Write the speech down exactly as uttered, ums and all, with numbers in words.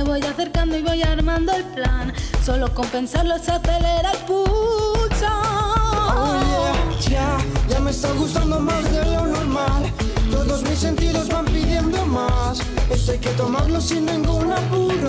voy acercando y voy armando el plan. Solo con pensarlo se acelera el pulso. Oh yeah, ya, ya me está gustando más de lo normal. Todos mis sentidos van pidiendo más. Esto hay que tomarlo sin ningún apuro.